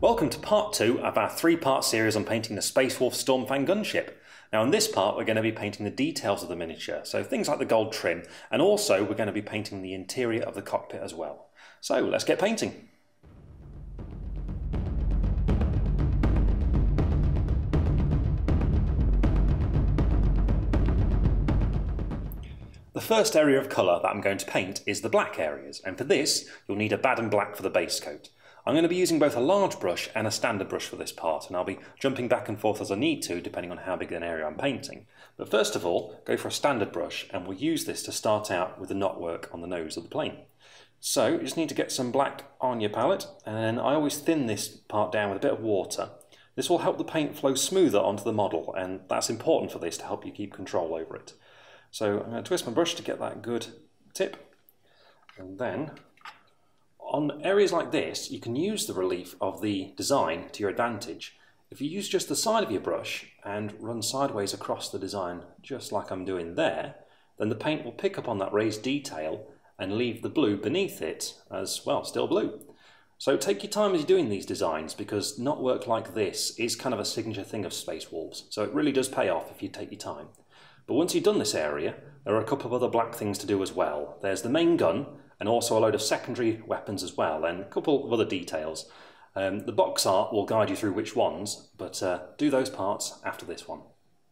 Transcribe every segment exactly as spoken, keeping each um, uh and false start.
Welcome to part two of our three-part series on painting the Space Wolves Stormfang Gunship. Now in this part we're going to be painting the details of the miniature, so things like the gold trim, and also we're going to be painting the interior of the cockpit as well. So let's get painting. The first area of colour that I'm going to paint is the black areas, and for this you'll need a Baden black for the base coat. I'm going to be using both a large brush and a standard brush for this part, and I'll be jumping back and forth as I need to depending on how big an area I'm painting. But first of all, go for a standard brush, and we'll use this to start out with the knotwork on the nose of the plane. So you just need to get some black on your palette, and I always thin this part down with a bit of water. This will help the paint flow smoother onto the model, and that's important for this to help you keep control over it. So I'm going to twist my brush to get that good tip, and then on areas like this, you can use the relief of the design to your advantage. If you use just the side of your brush and run sideways across the design, just like I'm doing there, then the paint will pick up on that raised detail and leave the blue beneath it as, well, still blue. So take your time as you're doing these designs, because knotwork like this is kind of a signature thing of Space Wolves, so it really does pay off if you take your time. But once you've done this area, there are a couple of other black things to do as well. There's the main gun, and also a load of secondary weapons as well, and a couple of other details. Um, the box art will guide you through which ones, but uh, do those parts after this one.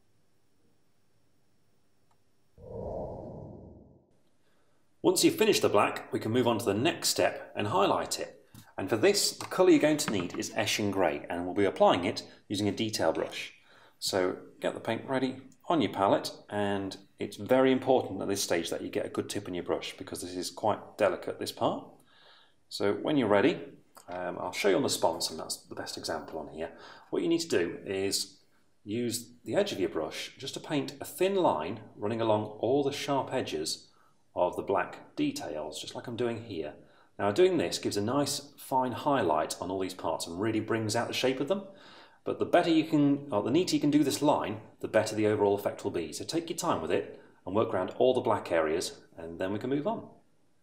Once you've finished the black, we can move on to the next step and highlight it. And for this, the colour you're going to need is Eshin Grey, and we'll be applying it using a detail brush. So get the paint ready on your palette, and it's very important at this stage that you get a good tip on your brush, because this is quite delicate, this part. So when you're ready, um, I'll show you on the sponge, and that's the best example on here. What you need to do is use the edge of your brush just to paint a thin line running along all the sharp edges of the black details, just like I'm doing here. Now doing this gives a nice fine highlight on all these parts and really brings out the shape of them. But the better you can, or the neater you can do this line, the better the overall effect will be. So take your time with it and work around all the black areas, and then we can move on.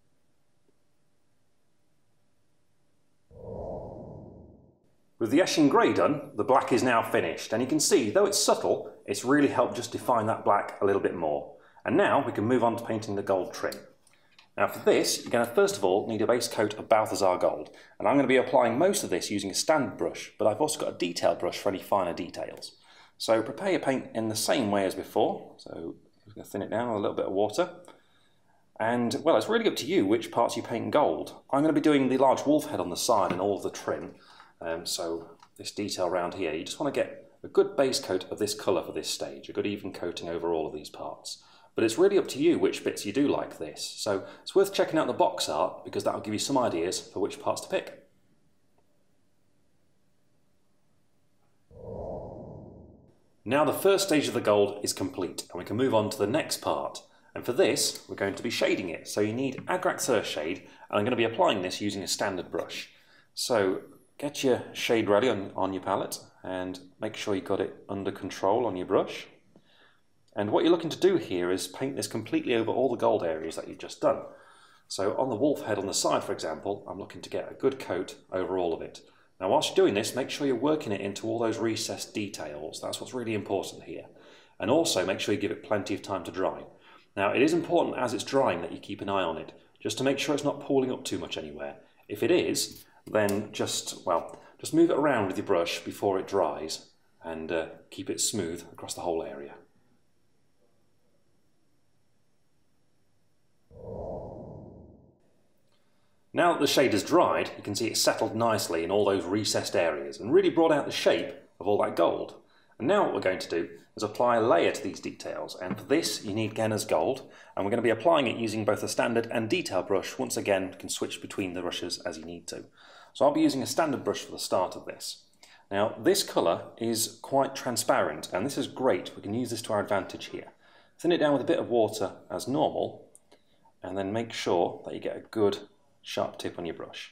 With the Eshin Grey done, the black is now finished, and you can see, though it's subtle, it's really helped just define that black a little bit more. And now we can move on to painting the gold trim. Now for this, you're going to first of all need a base coat of Balthazar gold, and I'm going to be applying most of this using a standard brush, but I've also got a detail brush for any finer details. So prepare your paint in the same way as before, so I'm going to thin it down with a little bit of water. And well, it's really up to you which parts you paint in gold. I'm going to be doing the large wolf head on the side and all of the trim, um, so this detail around here, you just want to get a good base coat of this colour for this stage, a good even coating over all of these parts. But it's really up to you which bits you do like this. So it's worth checking out the box art, because that will give you some ideas for which parts to pick. Now the first stage of the gold is complete, and we can move on to the next part. And for this, we're going to be shading it. So you need Agracthur shade, and I'm going to be applying this using a standard brush. So get your shade ready on, on your palette, and make sure you've got it under control on your brush. And what you're looking to do here is paint this completely over all the gold areas that you've just done. So on the wolf head on the side, for example, I'm looking to get a good coat over all of it. Now whilst you're doing this, make sure you're working it into all those recessed details. That's what's really important here. And also make sure you give it plenty of time to dry. Now it is important as it's drying that you keep an eye on it, just to make sure it's not pooling up too much anywhere. If it is, then just, well, just move it around with your brush before it dries, and uh, keep it smooth across the whole area. Now that the shade has dried, you can see it's settled nicely in all those recessed areas and really brought out the shape of all that gold. And now what we're going to do is apply a layer to these details, and for this you need Genna's gold, and we're going to be applying it using both a standard and detail brush. Once again, you can switch between the brushes as you need to. So I'll be using a standard brush for the start of this. Now this colour is quite transparent, and this is great. We can use this to our advantage here. Thin it down with a bit of water as normal, and then make sure that you get a good sharp tip on your brush.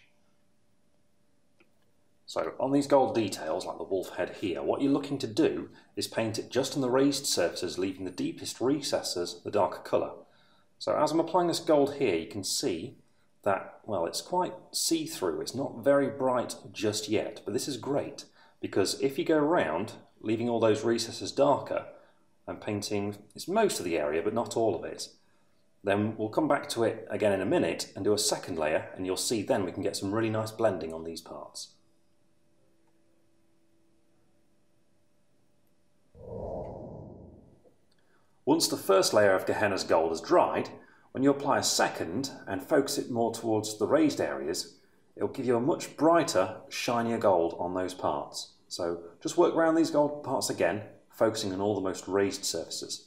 So on these gold details, like the wolf head here, what you're looking to do is paint it just on the raised surfaces, leaving the deepest recesses the darker colour. So as I'm applying this gold here, you can see that, well, it's quite see-through. It's not very bright just yet, but this is great because if you go around leaving all those recesses darker and painting it's most of the area but not all of it, then we'll come back to it again in a minute and do a second layer, and you'll see then we can get some really nice blending on these parts. Once the first layer of Gehenna's gold has dried, when you apply a second and focus it more towards the raised areas, it'll give you a much brighter, shinier gold on those parts. So just work around these gold parts again, focusing on all the most raised surfaces.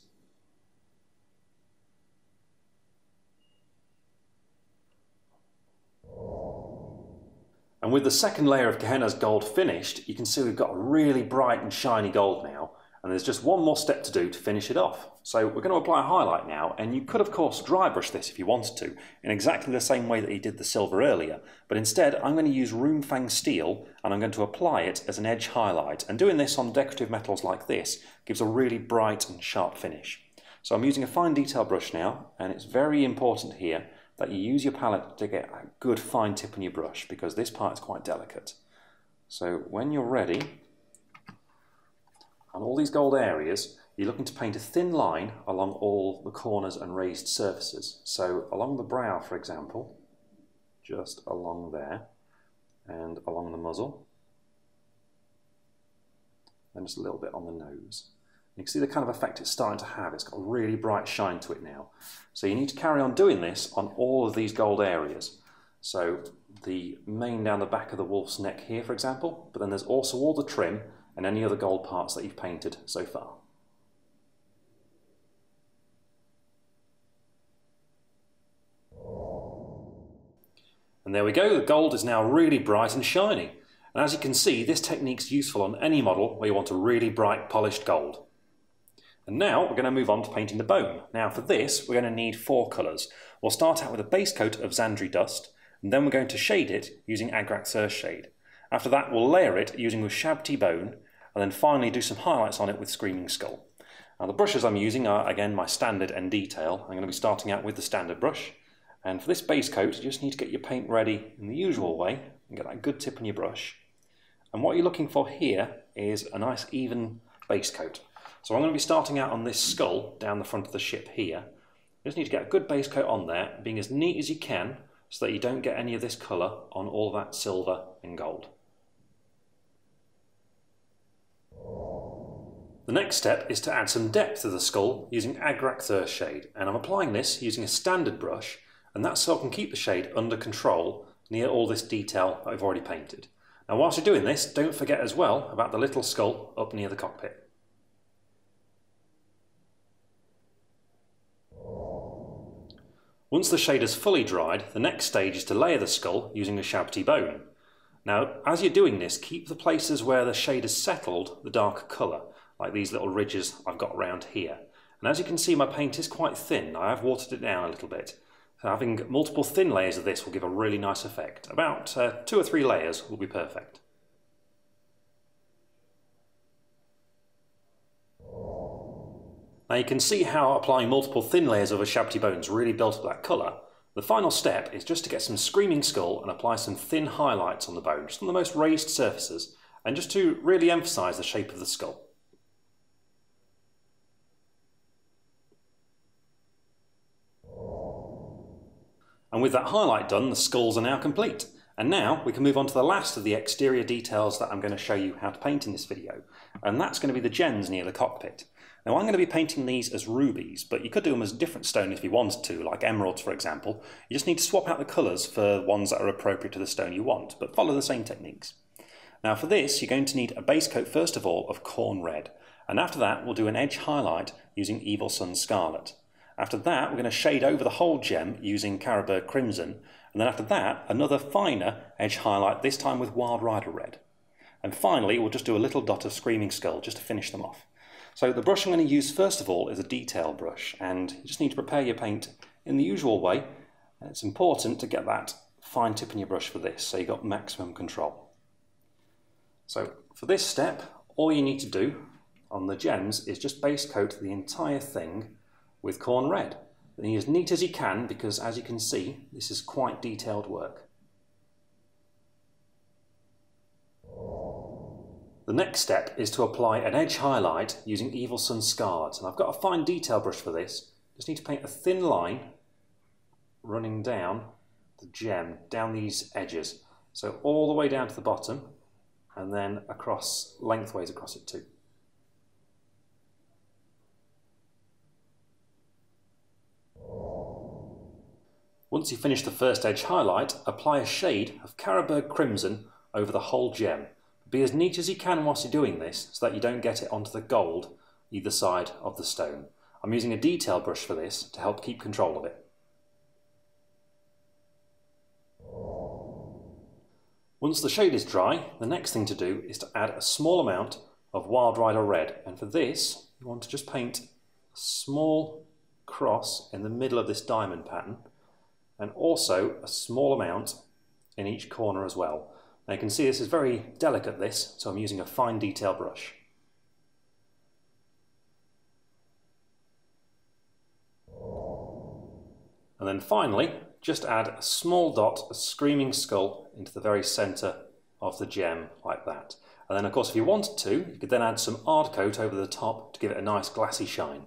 And with the second layer of Gehenna's gold finished, you can see we've got a really bright and shiny gold now, and there's just one more step to do to finish it off. So we're going to apply a highlight now, and you could of course dry brush this if you wanted to, in exactly the same way that you did the silver earlier, but instead I'm going to use Stormfang steel and I'm going to apply it as an edge highlight, and doing this on decorative metals like this gives a really bright and sharp finish. So I'm using a fine detail brush now, and it's very important here that you use your palette to get a good fine tip on your brush because this part is quite delicate. So when you're ready, on all these gold areas, you're looking to paint a thin line along all the corners and raised surfaces. So along the brow, for example, just along there, and along the muzzle, and just a little bit on the nose. You can see the kind of effect it's starting to have. It's got a really bright shine to it now. So you need to carry on doing this on all of these gold areas. So the mane down the back of the wolf's neck here, for example, but then there's also all the trim and any other gold parts that you've painted so far. And there we go, the gold is now really bright and shiny. And as you can see, this technique's useful on any model where you want a really bright polished gold. And now we're going to move on to painting the bone. Now for this, we're going to need four colours. We'll start out with a base coat of Zandri dust, and then we're going to shade it using Agrak's Earth Shade. After that, we'll layer it using Ushabti Bone, and then finally do some highlights on it with Screaming Skull. Now the brushes I'm using are, again, my standard and detail. I'm going to be starting out with the standard brush. And for this base coat, you just need to get your paint ready in the usual way and get that good tip on your brush. And what you're looking for here is a nice even base coat. So I'm going to be starting out on this skull down the front of the ship here. You just need to get a good base coat on there, being as neat as you can so that you don't get any of this colour on all that silver and gold. The next step is to add some depth to the skull using Agrak's Earth Shade, and I'm applying this using a standard brush, and that's so I can keep the shade under control near all this detail that I've already painted. Now whilst you're doing this, don't forget as well about the little skull up near the cockpit. Once the shade is fully dried, the next stage is to layer the skull using Ushabti Bone. Now, as you're doing this, keep the places where the shade has settled the darker colour, like these little ridges I've got around here. And as you can see, my paint is quite thin. I have watered it down a little bit. So having multiple thin layers of this will give a really nice effect. About uh, two or three layers will be perfect. Now you can see how applying multiple thin layers of Ushabti Bones really built up that colour. The final step is just to get some Screaming Skull and apply some thin highlights on the bone, just on the most raised surfaces, and just to really emphasise the shape of the skull. And with that highlight done, the skulls are now complete. And now we can move on to the last of the exterior details that I'm going to show you how to paint in this video, and that's going to be the gems near the cockpit. Now I'm going to be painting these as rubies, but you could do them as a different stone if you wanted to, like emeralds for example. You just need to swap out the colours for ones that are appropriate to the stone you want, but follow the same techniques. Now for this you're going to need a base coat first of all of corn red, and after that we'll do an edge highlight using Evil Sun Scarlet. After that we're going to shade over the whole gem using Caribird Crimson, and then after that another finer edge highlight, this time with Wild Rider Red. And finally we'll just do a little dot of Screaming Skull just to finish them off. So the brush I'm going to use first of all is a detail brush, and you just need to prepare your paint in the usual way. It's important to get that fine tip in your brush for this, so you've got maximum control. So for this step, all you need to do on the gems is just base coat the entire thing with corn red. Be as neat as you can, because as you can see, this is quite detailed work. The next step is to apply an edge highlight using Evil Sun Scars, and I've got a fine detail brush for this. Just need to paint a thin line running down the gem, down these edges. So all the way down to the bottom, and then across, lengthways across it too. Once you finish the first edge highlight, apply a shade of Carroburg Crimson over the whole gem. Be as neat as you can whilst you're doing this, so that you don't get it onto the gold either side of the stone. I'm using a detail brush for this to help keep control of it. Once the shade is dry, the next thing to do is to add a small amount of Wild Rider Red, and for this you want to just paint a small cross in the middle of this diamond pattern, and also a small amount in each corner as well. Now you can see this is very delicate, this, so I'm using a fine detail brush. And then finally, just add a small dot, a screaming skull, into the very centre of the gem, like that. And then of course if you wanted to, you could then add some Ard Coat over the top to give it a nice glassy shine.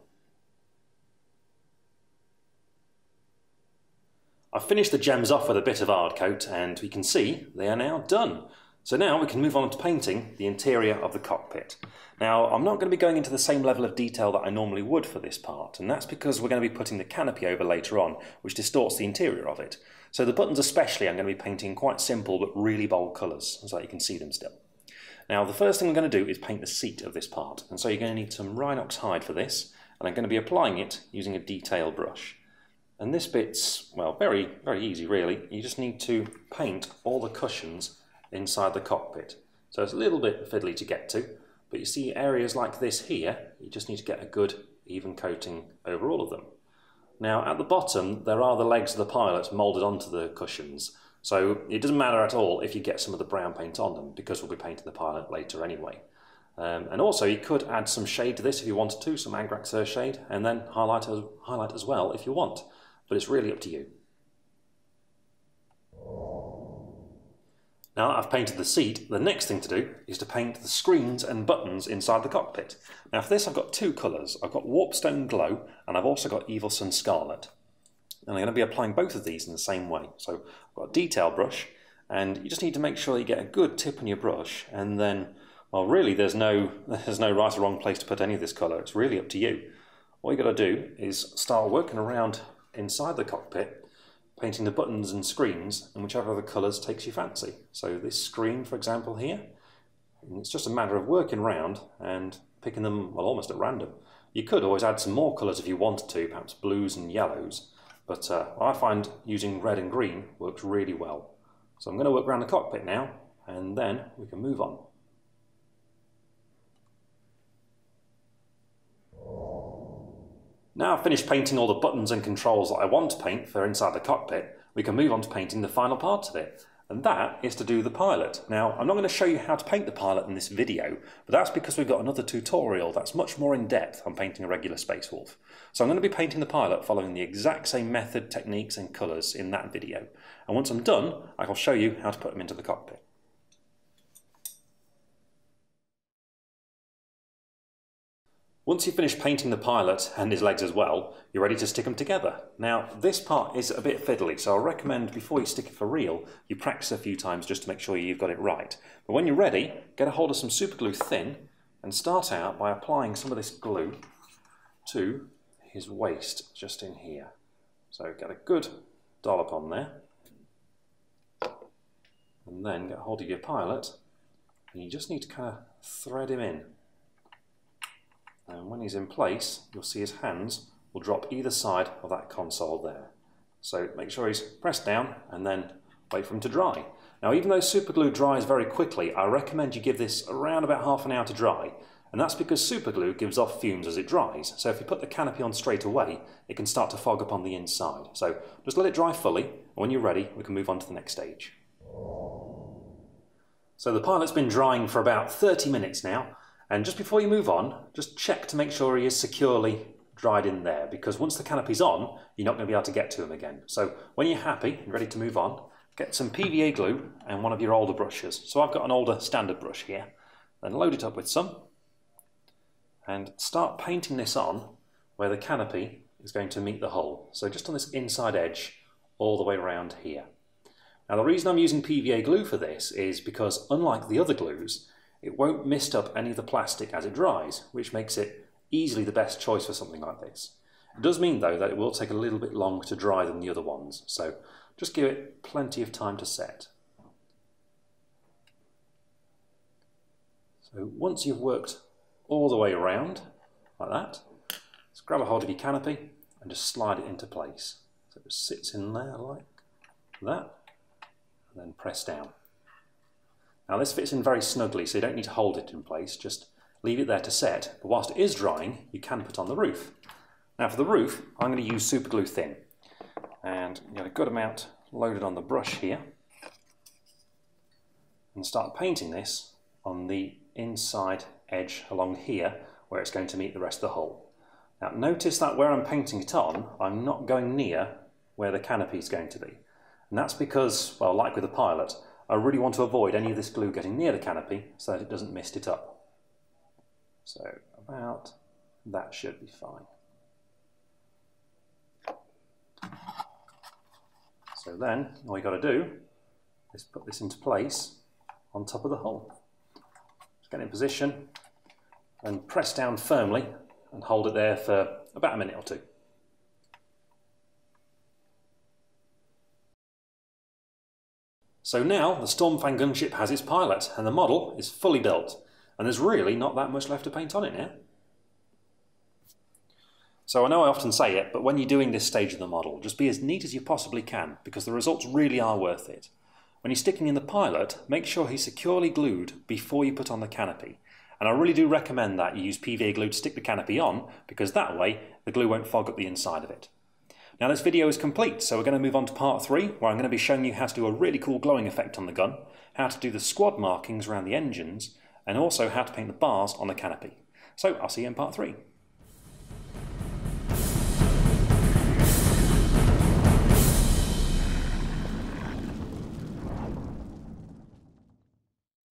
I've finished the gems off with a bit of Ard Coat, and we can see they are now done. So now we can move on to painting the interior of the cockpit. Now I'm not going to be going into the same level of detail that I normally would for this part, and that's because we're going to be putting the canopy over later on, which distorts the interior of it. So the buttons especially I'm going to be painting quite simple but really bold colours, so that you can see them still. Now the first thing I'm going to do is paint the seat of this part, and so you're going to need some Rhinox hide for this, and I'm going to be applying it using a detail brush. And this bit's, well, very, very easy really. You just need to paint all the cushions inside the cockpit. So it's a little bit fiddly to get to, but you see areas like this here, you just need to get a good even coating over all of them. Now at the bottom there are the legs of the pilot moulded onto the cushions, so it doesn't matter at all if you get some of the brown paint on them, because we'll be painting the pilot later anyway. Um, and also you could add some shade to this if you wanted to, some Agraxur shade, and then highlight as, highlight as well if you want, but it's really up to you. Now that I've painted the seat, the next thing to do is to paint the screens and buttons inside the cockpit. Now for this I've got two colours. I've got Warpstone Glow and I've also got Evil Sun Scarlet. And I'm going to be applying both of these in the same way. So I've got a detail brush, and you just need to make sure you get a good tip on your brush, and then, well really there's no, there's no right or wrong place to put any of this colour. It's really up to you. All you've got to do is start working around inside the cockpit, painting the buttons and screens in whichever other colours takes your fancy. So this screen, for example, here, it's just a matter of working around and picking them, well, almost at random. You could always add some more colours if you wanted to, perhaps blues and yellows, but uh, I find using red and green works really well. So I'm going to work around the cockpit now, and then we can move on. Now I've finished painting all the buttons and controls that I want to paint for inside the cockpit, we can move on to painting the final part of it, and that is to do the pilot. Now I'm not going to show you how to paint the pilot in this video, but that's because we've got another tutorial that's much more in depth on painting a regular Space Wolf. So I'm going to be painting the pilot following the exact same method, techniques and colours in that video, and once I'm done I'll show you how to put them into the cockpit. Once you've finished painting the pilot and his legs as well, you're ready to stick them together. Now this part is a bit fiddly, so I'll recommend before you stick it for real, you practice a few times just to make sure you've got it right. But when you're ready, get a hold of some super glue thin and start out by applying some of this glue to his waist just in here. So get a good dollop on there, and then get a hold of your pilot, and you just need to kind of thread him in. And when he's in place, you'll see his hands will drop either side of that console there. So make sure he's pressed down and then wait for him to dry. Now even though super glue dries very quickly, I recommend you give this around about half an hour to dry. And that's because super glue gives off fumes as it dries. So if you put the canopy on straight away, it can start to fog up on the inside. So just let it dry fully, and when you're ready, we can move on to the next stage. So the pilot's been drying for about thirty minutes now. And just before you move on, just check to make sure he is securely dried in there, because once the canopy's on, you're not going to be able to get to them again. So when you're happy and ready to move on, get some P V A glue and one of your older brushes. So I've got an older standard brush here. Then load it up with some and start painting this on where the canopy is going to meet the hull. So just on this inside edge all the way around here. Now the reason I'm using P V A glue for this is because unlike the other glues, it won't mist up any of the plastic as it dries, which makes it easily the best choice for something like this. It does mean though that it will take a little bit longer to dry than the other ones, so just give it plenty of time to set. So once you've worked all the way around, like that, just grab a hold of your canopy and just slide it into place. So it just sits in there like that, and then press down. Now this fits in very snugly, so you don't need to hold it in place, just leave it there to set, but whilst it is drying, you can put on the roof. Now for the roof, I'm going to use super glue thin, and you get a good amount loaded on the brush here, and start painting this on the inside edge along here where it's going to meet the rest of the hull. Now notice that where I'm painting it on, I'm not going near where the canopy is going to be. And that's because, well, like with the pilot, I really want to avoid any of this glue getting near the canopy so that it doesn't mist it up. So about that should be fine. So then all you got to do is put this into place on top of the hull. Get in position and press down firmly and hold it there for about a minute or two. So now the Stormfang Gunship has its pilot and the model is fully built, and there's really not that much left to paint on it now. So I know I often say it, but when you're doing this stage of the model, just be as neat as you possibly can, because the results really are worth it. When you're sticking in the pilot, make sure he's securely glued before you put on the canopy. And I really do recommend that you use P V A glue to stick the canopy on, because that way the glue won't fog up the inside of it. Now this video is complete, so we're going to move on to part three, where I'm going to be showing you how to do a really cool glowing effect on the gun, how to do the squad markings around the engines, and also how to paint the bars on the canopy. So I'll see you in part three.